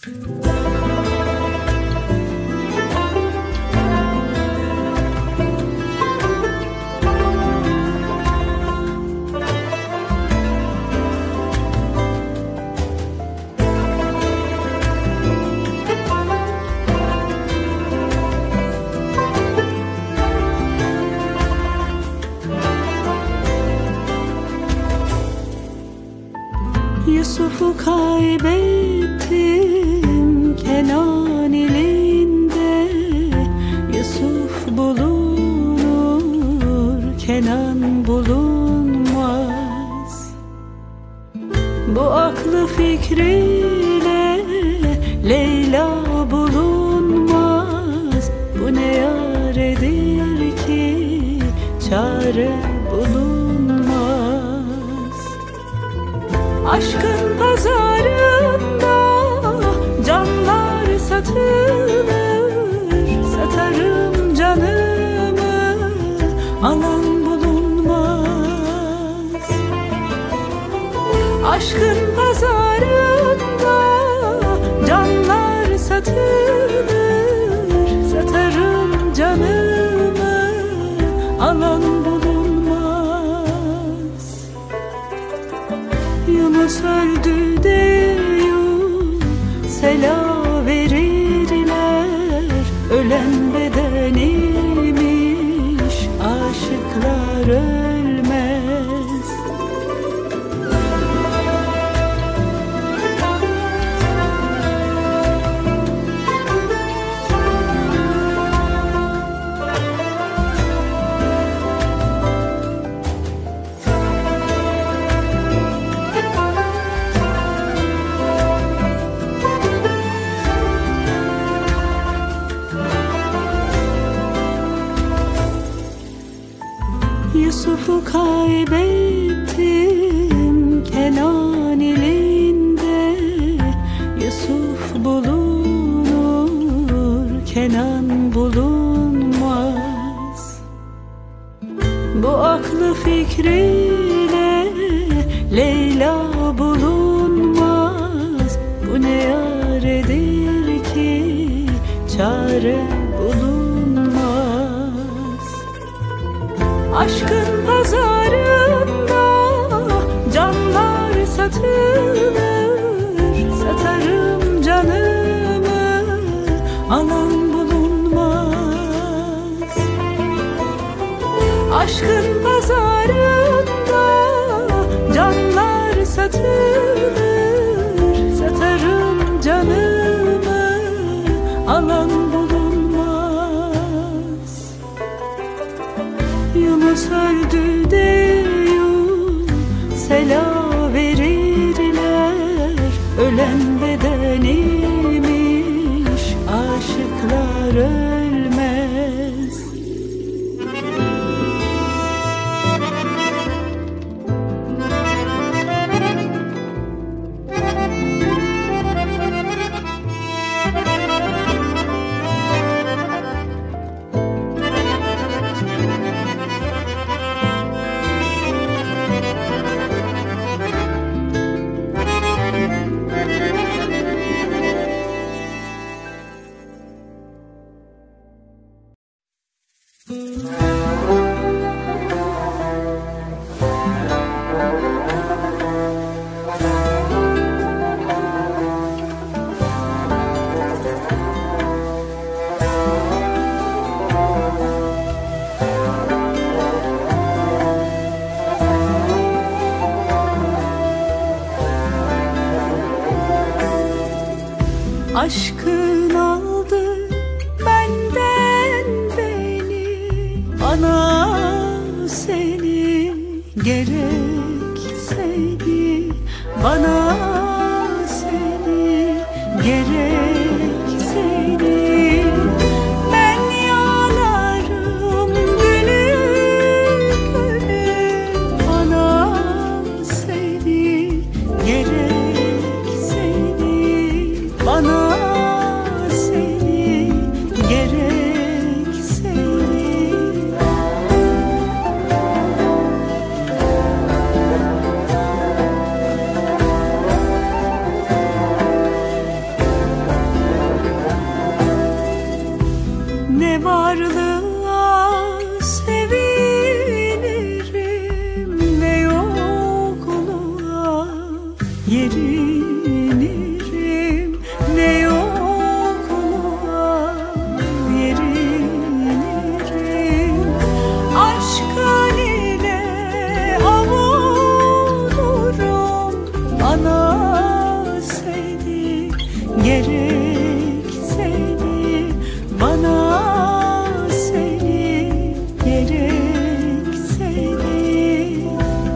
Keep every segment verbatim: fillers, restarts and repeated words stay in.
Yusuf'u kaybettim Kenan ilinde. Yusuf bulunur, Kenan bulunmaz. Bu aklı fikriyle Leyla bulunmaz. Bu ne yaredir ki çare bulunmaz. Aşkın pazarında canlar satılır. Satarım canımı, alan bulunmaz. Aşkın pazarında canlar satılır. Satarım canımı, alan bulunmaz. Yunus öldü de Yusela verirler. Ölen bedeniymiş, aşıklar ölmez. Yusuf'u kaybettim Kenan ilinde. Yusuf bulunur, Kenan bulunmaz. Bu aklı fikriyle Leyla bulunmaz. Bu ne yaredir ki çare bulunmaz. Aşkın pazarında canlar satılır. Satarım canımı, alan bulunmaz. Aşkın pazarında canlar satılır. Satarım canımı, alan bulunmaz. Yunus öldü de Yusela verirler. Ölen bedeniymiş, aşıklar ölmez. Aşkın aldı benden beni, bana seni gerekseydi, bana seni gerekseydi. Ben yanarım gülüm gülüm, bana seni gerekseydi, bana gerek seni, bana seni, gerek seni.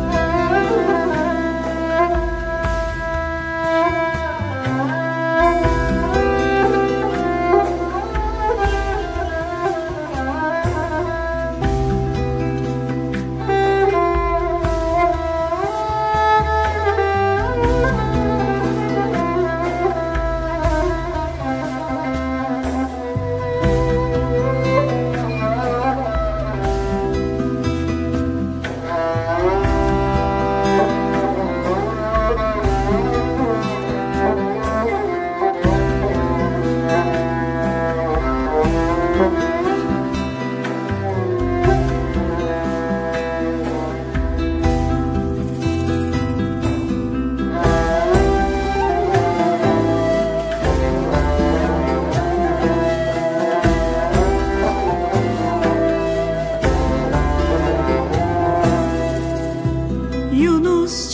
Yunus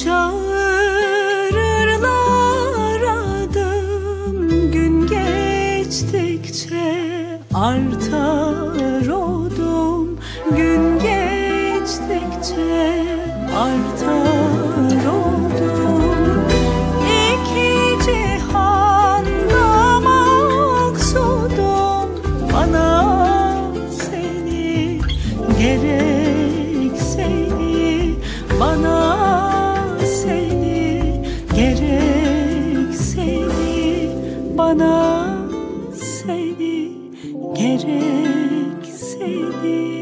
çağırırlar adım, gün geçtikçe artar odum, gün geçtikçe artar odum. İki cihanda maksudum, bana seni, gerek seni, bana seni, gerek seni, bana seni, gerek seni.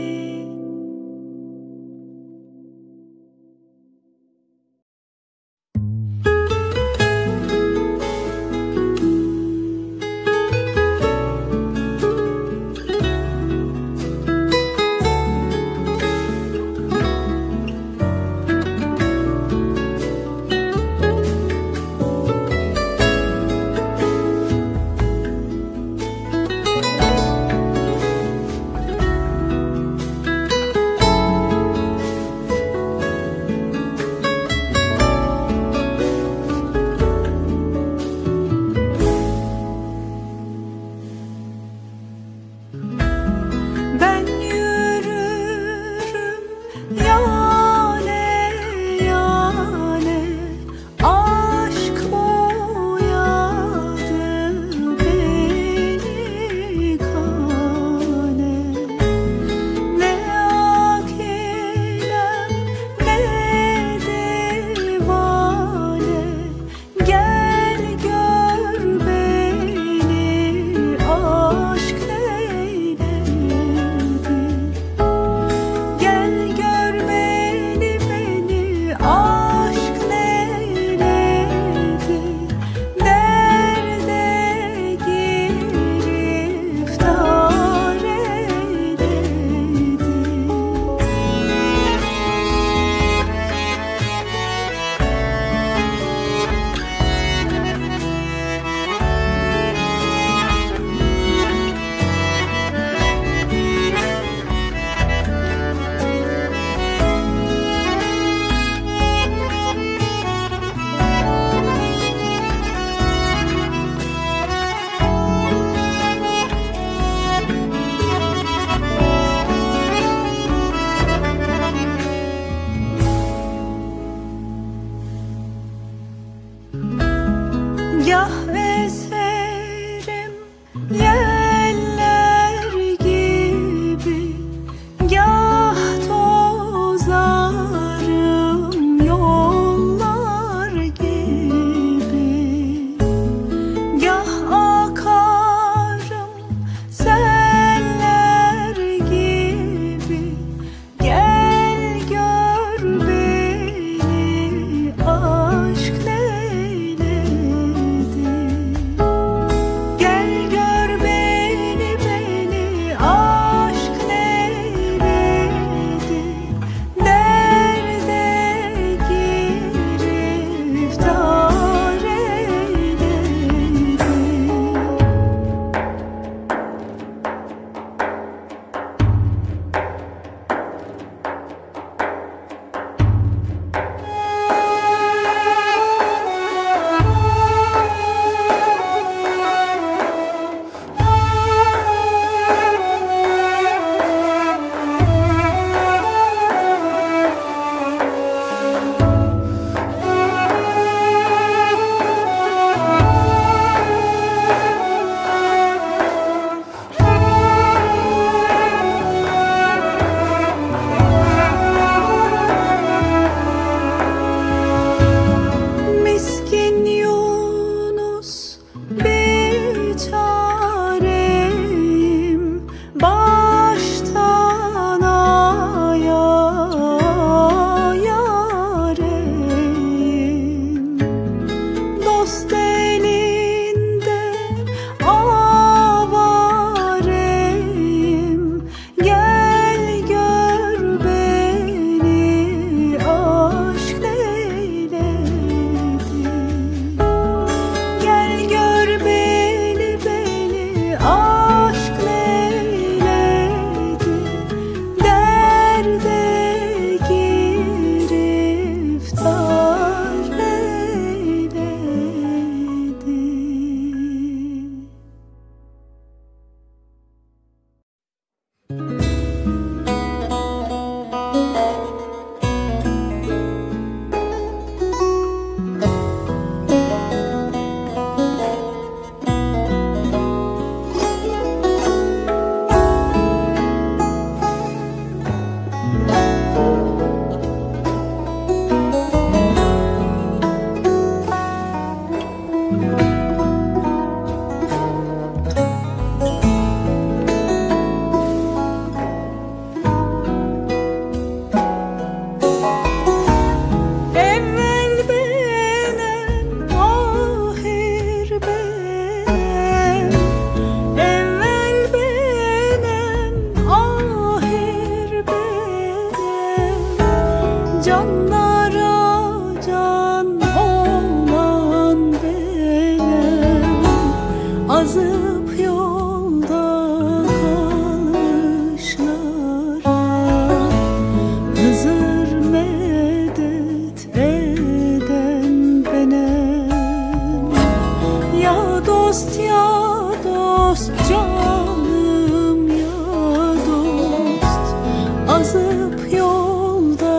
dost ya dost, canım ya dost, azıp yolda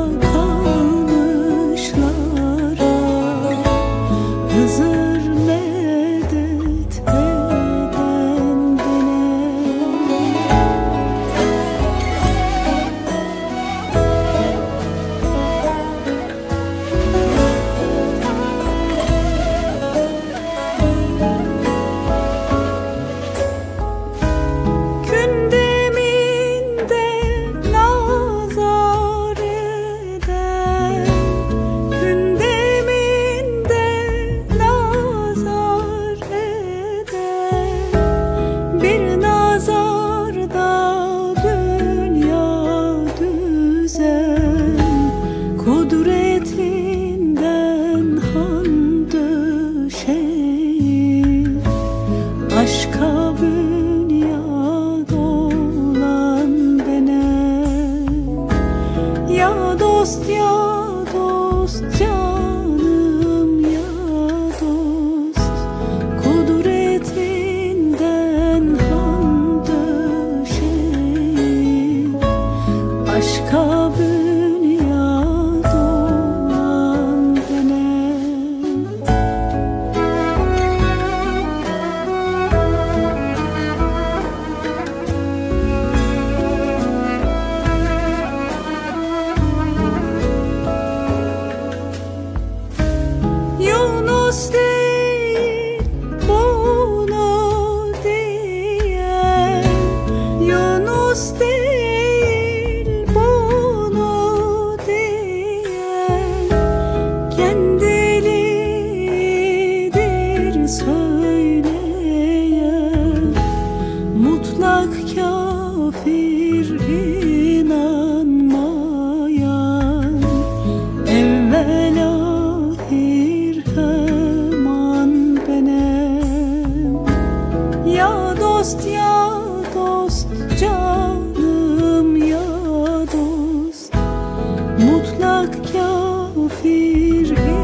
kalmışlara Hızır medet eden bene. Kündeminde nazar eden, kündeminde nazar eden, bir nazarda dünya düzen, kudretinden han döşeyim, aşka bünyad olan bene. Ya dost ya dost, canım ya dost, kudretinden han döşeyim, aşka bünyad olan bene. Yunus değil bunu diyen, Yunus değil bunu diyen, kendiliğidir söyleyen, mutlak kafir inanmayan, evvel ahir hemen benem. Ya dost ya dost, canım ya dost, mutlak kafir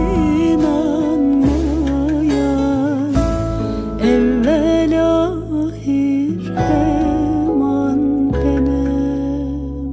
inanmayan, evvel ahir hemen benem.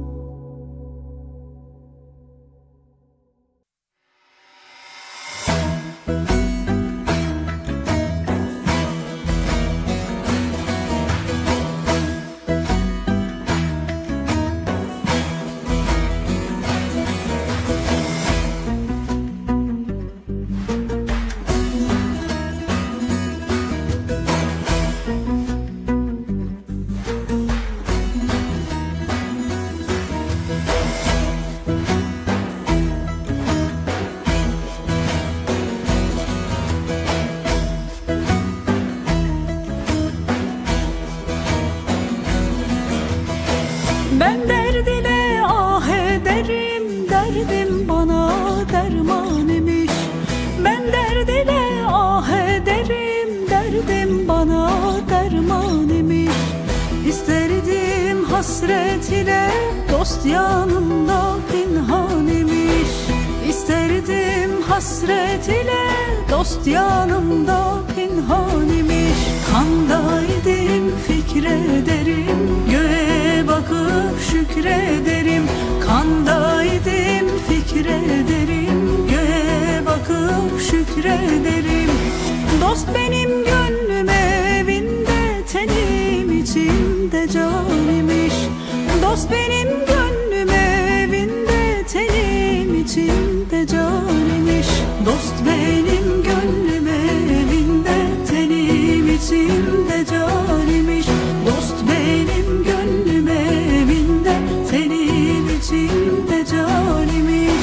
Ben derdine ah ederim, derdim bana derman imiş. Ben derdine ah ederim, derdim bana derman imiş. İsterdim hasret ile dost yanımda pinhan imiş. İsterdim hasret ile dost yanımda pinhan imiş. Kandaydım fikrederim, göğe bakıp şükrederim. Kandaydım fikrederim, göğe bakıp şükrederim. Dost benim gönlüm evinde, tenim içimde can imiş. Dost benim gönlüm evinde, tenim içimde can imiş. Dost benim gönlüm evinde, tenim içimde can imiş. Dost benim gönlüm evinde, tenim içimde can imiş.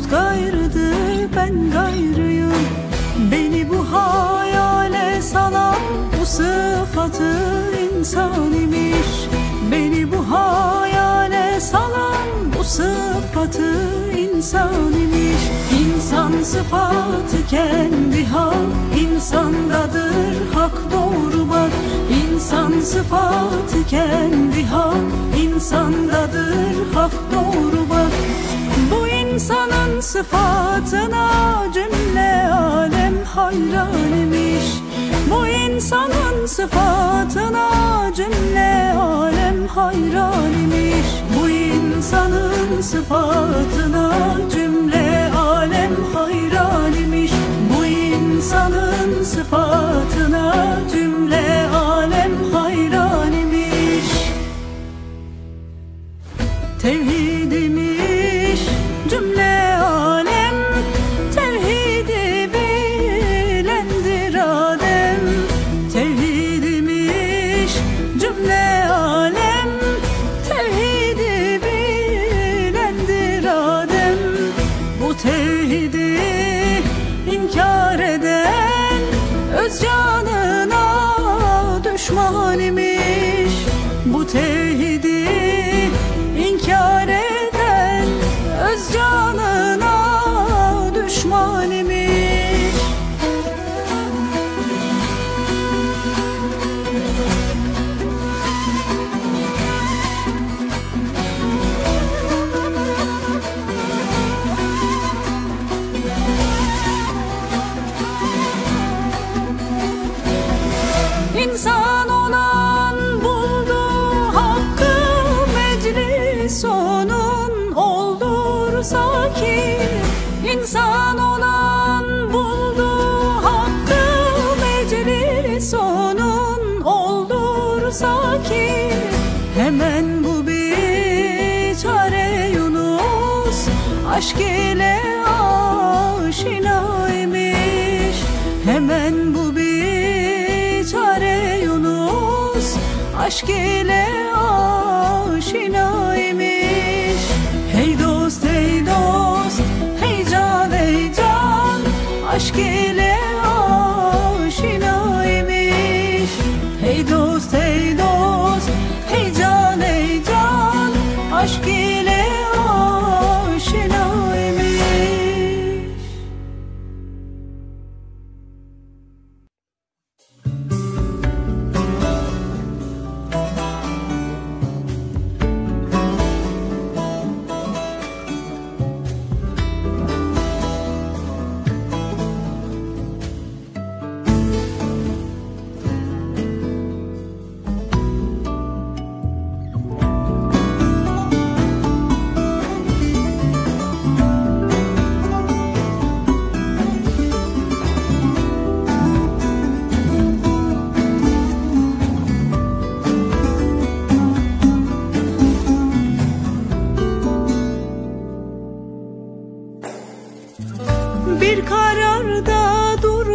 sıfat gayrıdır, ben gayrıyım. Beni bu hayale salan bu sıfatı insan imiş. Beni bu hayale salan bu sıfatı insan imiş. İnsan sıfatı kendi hal, insandadır hak doğru bak. İnsan sıfatı kendi hal, insandadır hak doğru bak. Bu insanın sıfatına cümle alem hayran imiş. Bu insanın sıfatına cümle alem hayran imiş. Bu insanın sıfatına cümle alem hayran imiş. Bu insanın sıfatına cümle alem hayran imiş. Tevhid imiş cümle alem, tevhidi bilendir Adem. Tevhid imiş cümle alem, tevhidi bilendir Adem. Bu tevhidi inkar eden öz canına düşman imiş. Bu tevhidi inkar eden öz canına düşman imiş. İnsan olan buldu hakkı, meclis onun oldursa ki. İnsan olan buldu hakkı, meclis onun oldursa ki. Hemen bu biçare Yunus aşk ile aşina imiş. Hemen bu biçare Yunus aşk ile aşina imiş. Hey dost, hey dost, hey can, hey can, aşk ile aşina imiş. Hey dost, hey dost, hey can, hey can, aşk ile aşina imiş. Bir kararda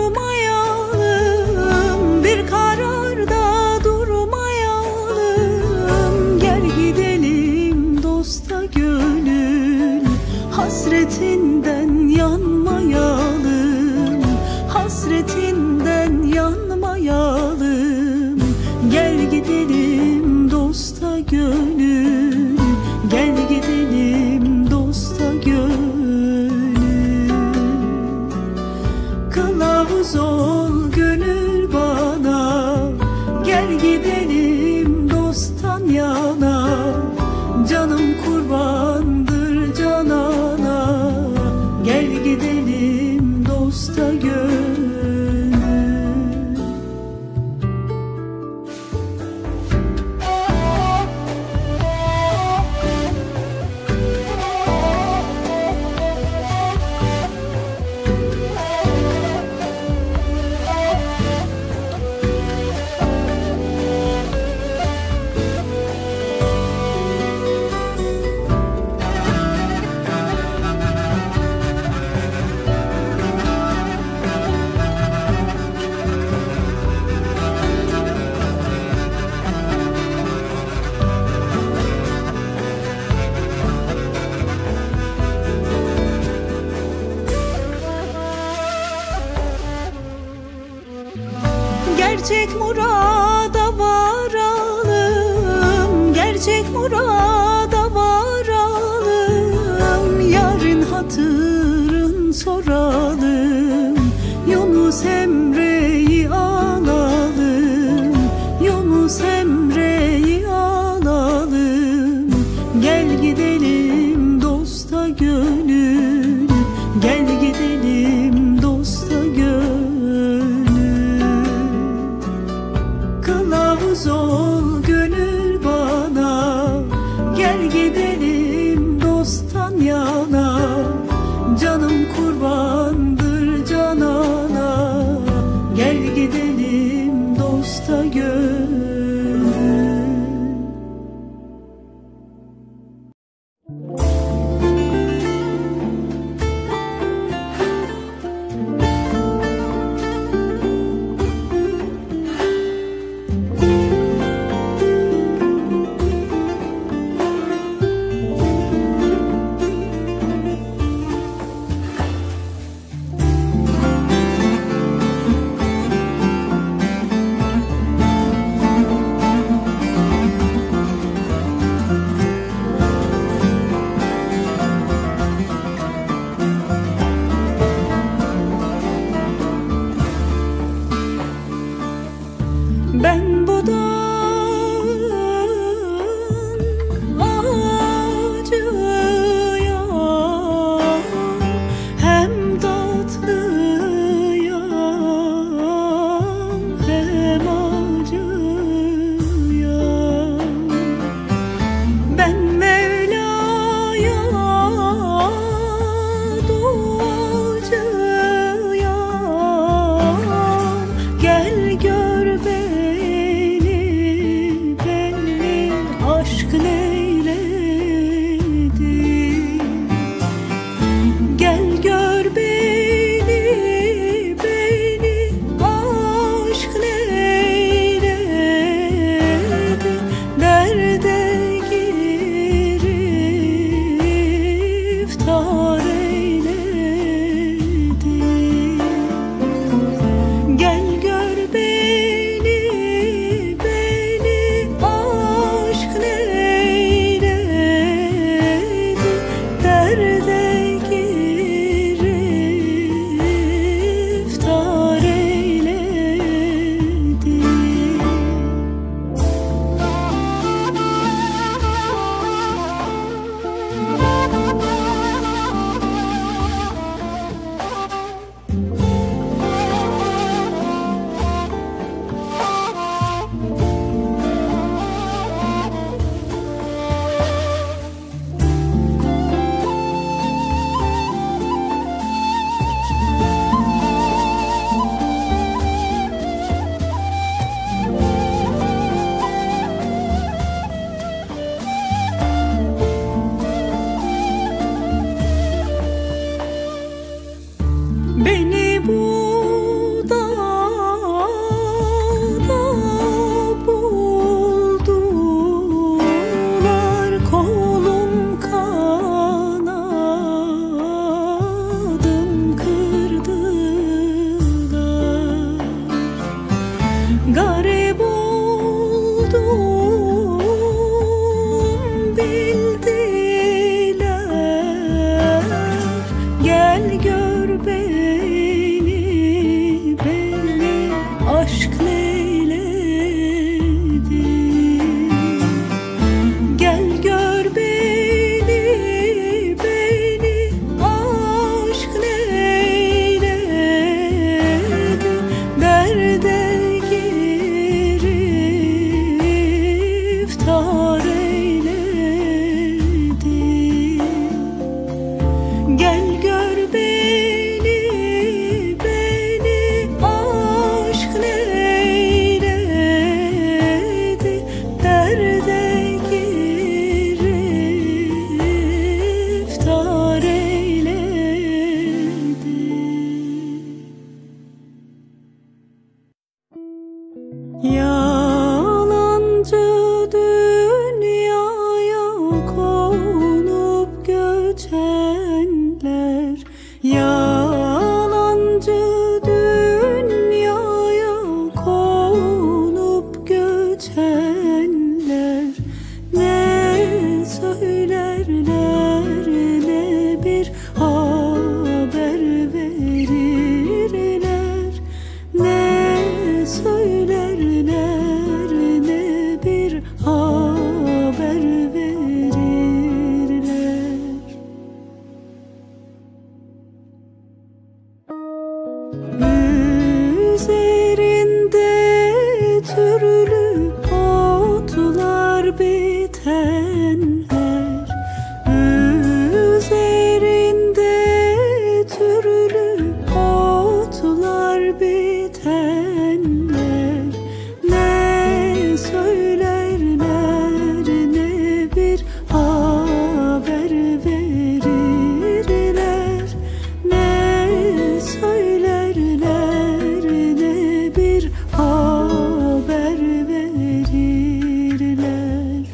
durmayalım, bir kararda durmayalım. Gel gidelim dosta gönül, hasretinden yanmayalım, hasretinden yanmayalım. Gel gidelim dosta gönül, gel gidelim dosta gönül. Kılavuz ol gönül bana, gel gidelim dosttan yana. Canım kurbandır canana, gel gidelim dosta gönül. Gerçek murada varalım, gerçek murada varalım. Yarın hatırın soralım, Yunus Emre'yi alalım, Yunus Emre'yi alalım. Gel gidelim dosta gönül, gel gidelim dosta gönül. Kılavuz ol gönül bana, gel gidelim dosttan yana. Canım kurbandır canana, gel gidelim dosta gönül. Ben bu dağın ağacıyam, hem tatlıyam hem acıyam. Ben Mevla'ya duacıyam, gel gör beni. Gel gör beni, beni aşk neyledi. Derde giriftar eyledi. Gel gör beni, beni aşk neyledi. Derde beni bu dağda buldular, kolum kanadım kırdılar. Garip oldum bildiler, gel gör beni, beni aşk neyledi. Gel gör beni, beni aşk neyledi. Derde giriftar eyledi. Gel gör beni, beni aşk neyledi. Derde giriftar eyledi. Yalancı dünyaya konup göçenler, yalancı dünyaya konup Üzerinde türlü otlar bitenler, üzerinde türlü otlar bitenler, ne söylerler ne bir haber verirler, ne söylerler ne bir haber verirler.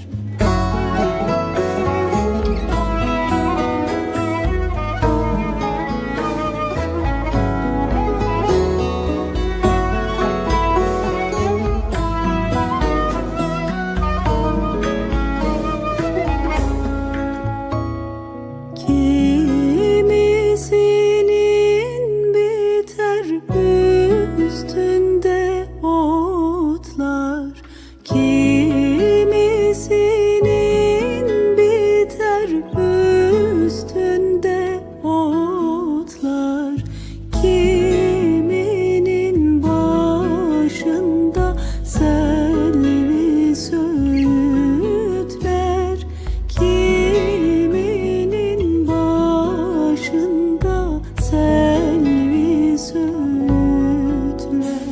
Kimisinin biter üstünde otlar, kimisinin biter üstünde otlar, kiminin başında selvi söğütler, kiminin başında selvi söğütler.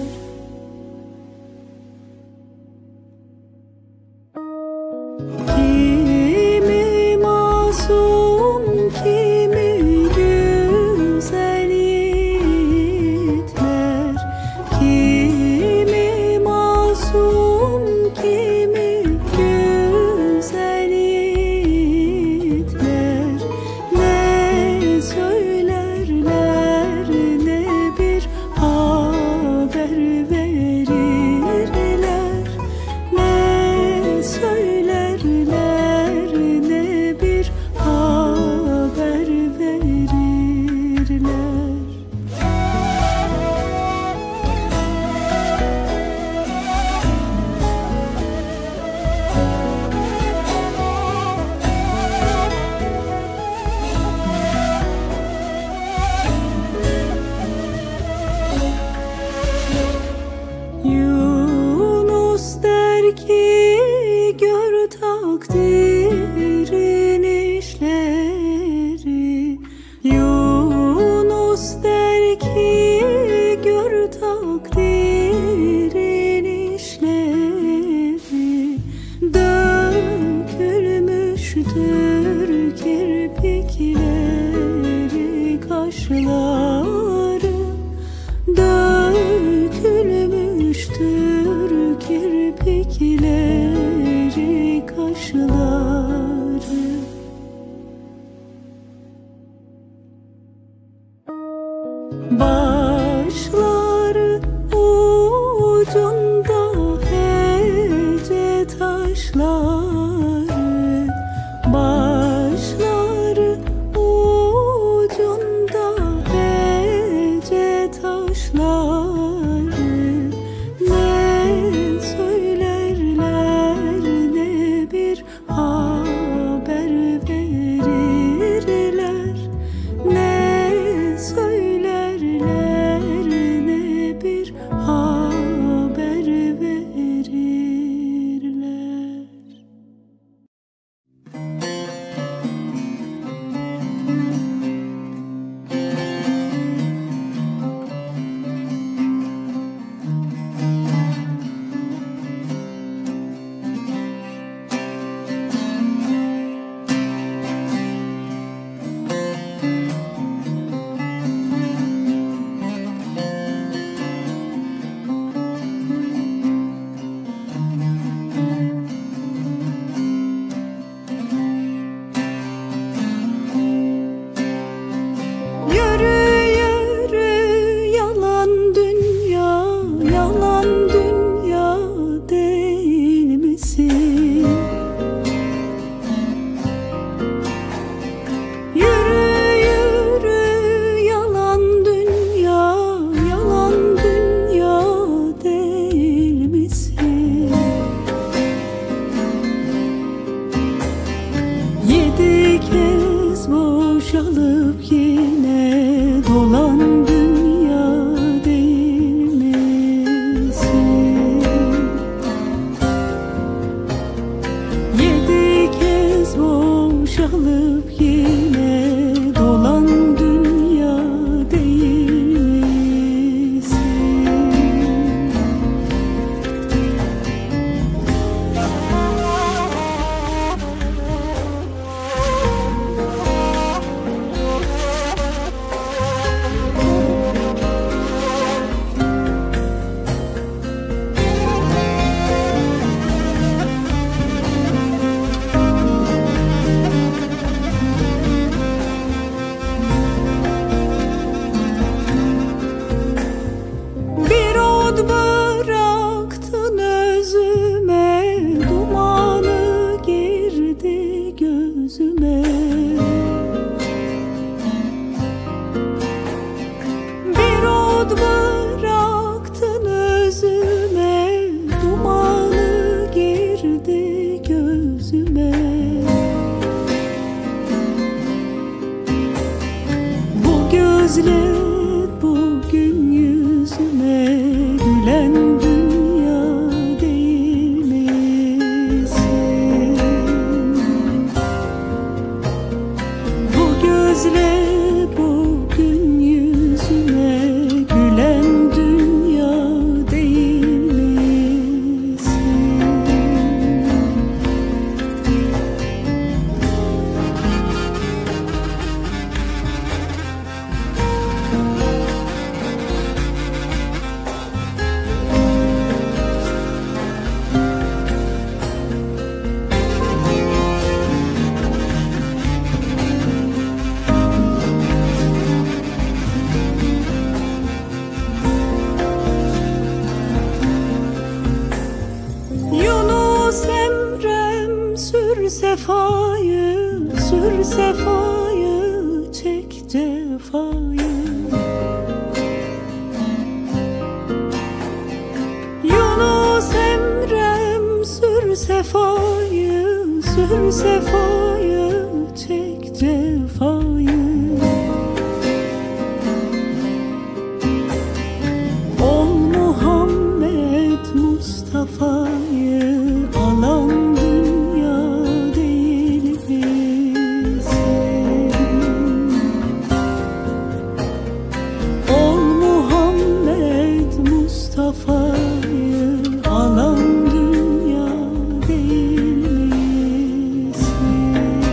Kimi masum, kimi güzel yiğitler, kimi masum, kimi güzel yiğitler, ne söylerler ne bir haber verirler, ne söylerler ne bir haber verirler. Yunus der ki gör takdirin işleri, Yunus der ki gör takdirin işleri, dökülmüştür kirpikleri, kaşları, dökülmüştür kirpikleri, kaşları. Başları ucunda hece taşları, başları ucunda hece taşları, ne söylerler ne bir haber verirler, ne söylerler ne bir haber verirler. Sür sefayı, sür sefayı, çek cefayı. Yunus Emre'm sür sefayı, sür sefayı, çek cefayı. Ol Muhammed Mustafa'yı alan dünya değil bizim. Ol Muhammed Mustafa'yı alan dünya değil misin?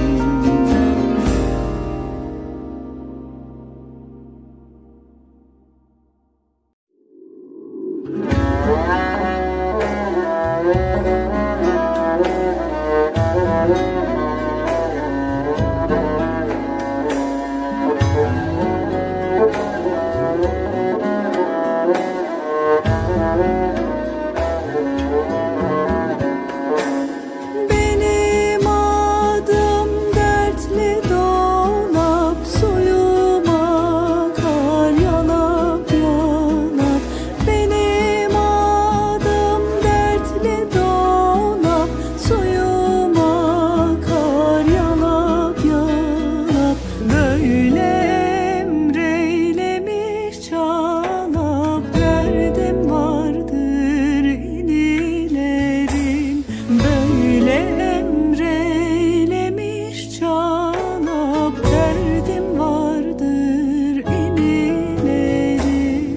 Benim adım dertli dolap, suyuma kar yalap yalap. Benim adım dertli dolap, suyuma kar yalap yalap. Böyle emreylemiş çalap, derdim vardır inilerim. Böyle emreylemiş çalap, derdim vardır inilerim.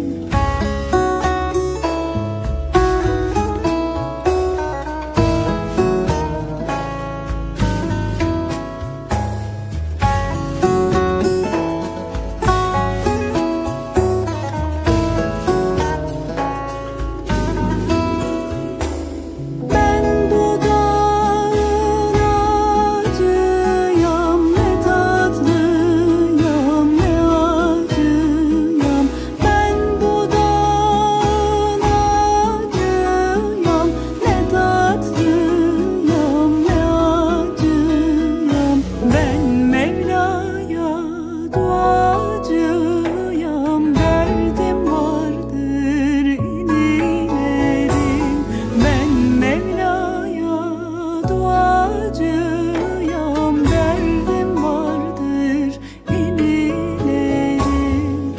Ben bu dağın ağacıyam, ne tatlıyam, ne acıyam. Ben bu dağın ağacıyam, ne tatlıyam, ne acıyam. Ben Mevla'ya duacıyam, derdim vardır inilerim. Ben Mevla'ya duacıyam, derdim vardır inilerim.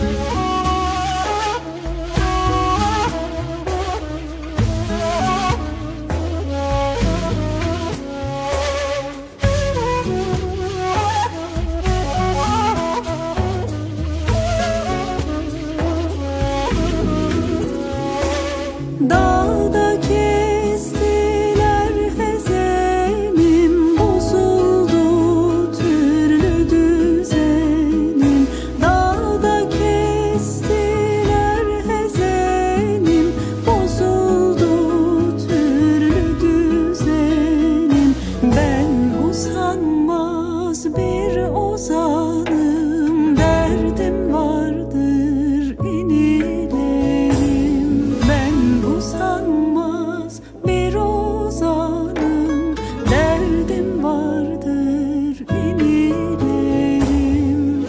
Dağda kestiler hezenim, bozuldu türlü düzenim. Dağda kestiler hezenim, bozuldu türlü düzenim. Ben usanmaz bir ozanım, derdim vardır inilerim. Ben usanmaz bir ozanım, derdim vardır inilerim.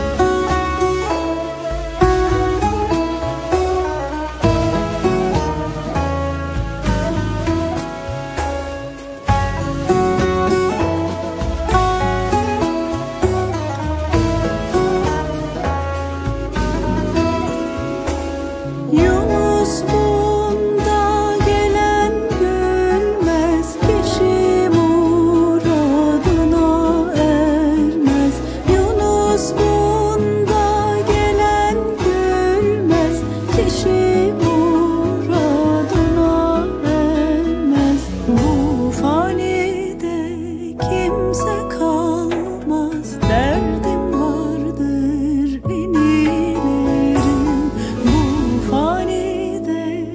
Yunus bunda gelen gülmez, kişi muradına ermez. Yunus bunda gelen gülmez, kişi muradına ermez. Bu fanide kimse kalmaz, derdim vardır inilerim. Bu fanide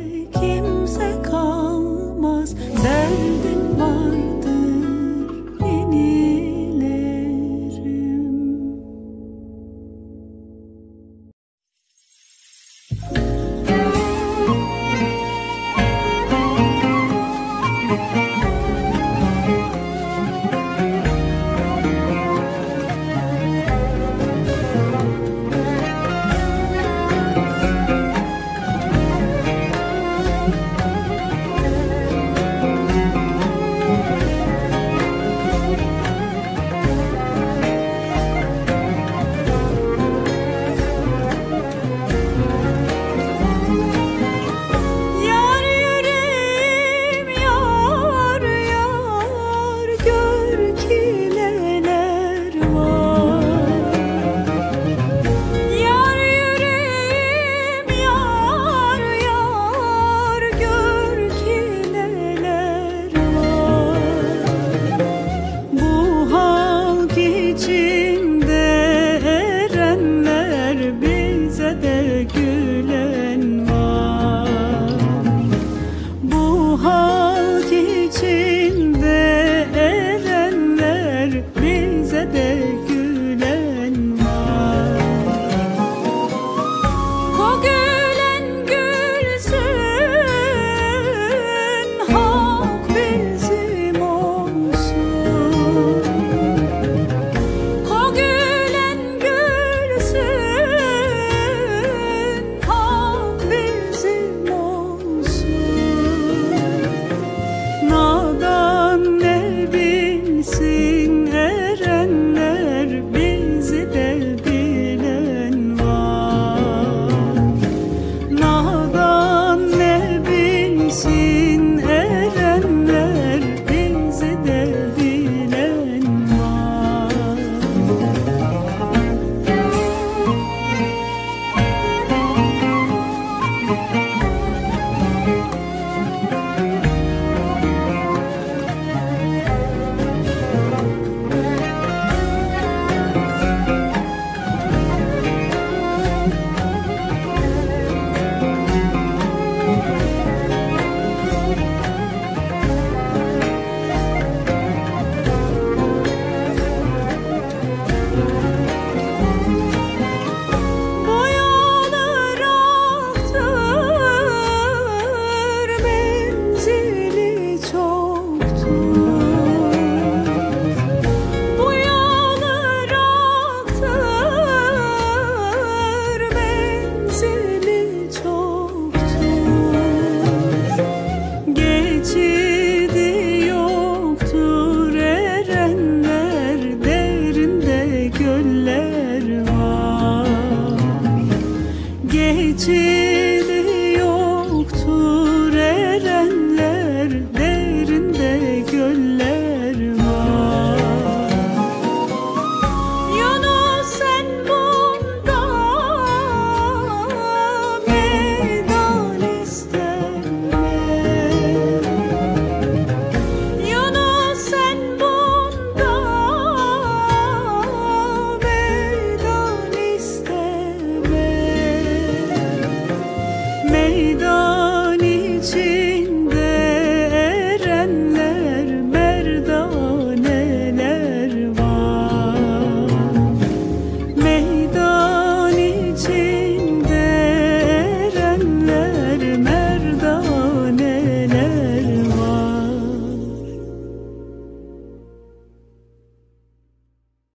Müzik